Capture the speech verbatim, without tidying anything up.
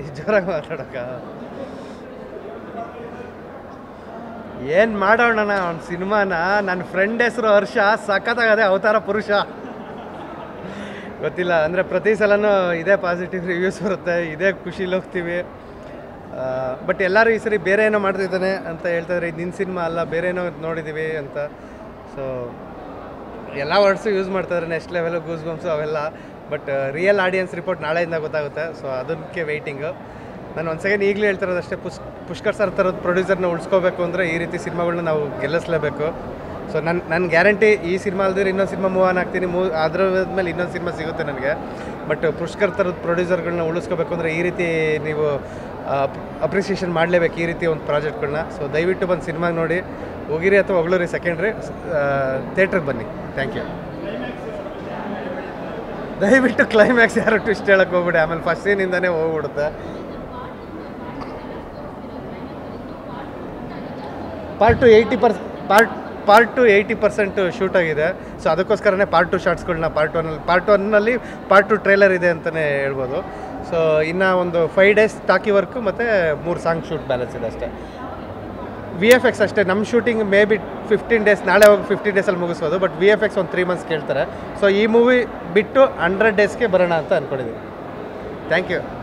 ಜೋರಾಗಿ ಮಾತಾಡೋಕ್ಕ ಏನು ಮಾಡೋಣ ಅವ್ನ ಸಿನಿಮಾನ. ನನ್ನ ಫ್ರೆಂಡ್ ಹೆಸರು ಹರ್ಷ, ಸಖತ್ತಾಗದೆ ಅವತಾರ ಪುರುಷ. ಗೊತ್ತಿಲ್ಲ ಅಂದರೆ ಪ್ರತಿ ಸಲನೂ ಇದೇ ಪಾಸಿಟಿವ್ ರಿವ್ಯೂಸ್ ಬರುತ್ತೆ, ಇದೇ ಖುಷಿಲಿ ಹೋಗ್ತೀವಿ. ಬಟ್ ಎಲ್ಲರೂ ಈ ಸರಿ ಬೇರೆ ಏನೋ ಮಾಡ್ತಿದ್ದಾನೆ ಅಂತ ಹೇಳ್ತಾಯಿದ್ರೆ, ಇದು ನಿನ್ನ ಸಿನಿಮಾ ಅಲ್ಲ, ಬೇರೆ ಏನೋ ನೋಡಿದ್ದೀವಿ ಅಂತ. ಸೊ ಎಲ್ಲ ವರ್ಡ್ಸು ಯೂಸ್ ಮಾಡ್ತಾಯಿದ್ರೆ, ನೆಕ್ಸ್ಟ್ ಲೆವೆಲು ಗೂಸ್ ಬಂಪ್ಸು ಅವೆಲ್ಲ. ಬಟ್ ರಿಯಲ್ ಆಡಿಯನ್ಸ್ ರಿಪೋರ್ಟ್ ನಾಳೆಯಿಂದ ಗೊತ್ತಾಗುತ್ತೆ. ಸೊ ಅದಕ್ಕೆ ವೆಯ್ಟಿಂಗು. ನಾನು ಒಂದು ಸೆಕೆಂಡ್ ಈಗಲೂ ಹೇಳ್ತಿರೋದಷ್ಟೇ, ಪುಷ್ ಪುಷ್ಕರ್ ಸರ್ ಥರದ ಪ್ರೊಡ್ಯೂಸರ್ನ ಉಳಿಸ್ಕೋಬೇಕು ಅಂದರೆ ಈ ರೀತಿ ಸಿನಿಮಾಗಳನ್ನ ನಾವು ಗೆಲ್ಲಿಸಲೇಬೇಕು. ಸೊ ನನ್ನ ನನ್ನ ಗ್ಯಾರಂಟಿ ಈ ಸಿನಿಮಾ ಅಲ್ದಿರ ಇನ್ನೊಂದು ಸಿನಿಮಾ ಮೂವ್ ಆನ್ ಆಗ್ತೀನಿ. ಮೂವ್ ಅದ್ರ ಮೇಲೆ ಇನ್ನೊಂದು ಸಿನಿಮಾ ಸಿಗುತ್ತೆ ನನಗೆ. ಬಟ್ ಪುಷ್ಕರ್ ಥರದ ಪ್ರೊಡ್ಯೂಸರ್ಗಳನ್ನ ಉಳಿಸ್ಕೋಬೇಕು ಅಂದರೆ ಈ ರೀತಿ ನೀವು ಅಪ್ರಿಸಿಯೇಷನ್ ಮಾಡಲೇಬೇಕು, ಈ ರೀತಿ ಒಂದು ಪ್ರಾಜೆಕ್ಟ್ಗಳನ್ನ. ಸೊ ದಯವಿಟ್ಟು ಬಂದು ಸಿನಿಮಾಗೆ ನೋಡಿ, ಹೋಗಿರಿ ಅಥವಾ ಹೊಗಳೂರಿ ಸೆಕೆಂಡ್ರಿ, ಥಿಯೇಟ್ರಿಗೆ ಬನ್ನಿ. Thank you. ದಯವಿಟ್ಟು ಕ್ಲೈಮ್ಯಾಕ್ಸ್ ಯಾರು ಟ್ವಿಸ್ಟ್ ಹೇಳಕ್ಕೆ ಹೋಗ್ಬಿಡಿ, ಆಮೇಲೆ ಫಸ್ಟ್ ಸೀನಿಂದನೇ ಹೋಗ್ಬಿಡುತ್ತೆ. Part two eighty per part part two eighty percent shoot ಆಗಿದೆ. ಸೊ ಅದಕ್ಕೋಸ್ಕರನೇ ಪಾರ್ಟ್ ಟು ಶಾರ್ಟ್ಸ್ಗಳನ್ನ ಪಾರ್ಟ್ ಒನ್ನಲ್ಲಿ ಪಾರ್ಟ್ ಒನ್ನಲ್ಲಿ ಪಾರ್ಟ್ ಟು ಟ್ರೇಲರ್ ಇದೆ ಅಂತಲೇ ಹೇಳ್ಬೋದು. ಸೊ ಇನ್ನು ಒಂದು ಫೈವ್ ಡೇಸ್ ಟಾಕಿ ವರ್ಕು ಮತ್ತು ಮೂರು ಸಾಂಗ್ ಶೂಟ್ ಬ್ಯಾಲೆನ್ಸ್ ಇದೆ ಅಷ್ಟೇ. ವಿ ಎಫ್ ಎಕ್ಸ್ ಅಷ್ಟೇ, ನಮ್ಮ shooting may be fifteen days, ನಾಳೆ ಹೋಗಿ ಫಿಫ್ಟೀನ್ ಡೇಸಲ್ಲಿ ಮುಗಿಸ್ಬೋದು. ಬಟ್ ವಿ ಎಫ್ ಎಕ್ಸ್ ಒಂದು ತ್ರೀ ಮಂತ್ಸ್ ಕೇಳ್ತಾರೆ. ಸೊ ಈ ಮೂವಿ ಬಿಟ್ಟು ಹಂಡ್ರೆಡ್ ಡೇಸ್ಗೆ ಬರೋಣ ಅಂತ ಅಂದ್ಕೊಂಡಿದ್ದೀವಿ. Thank you.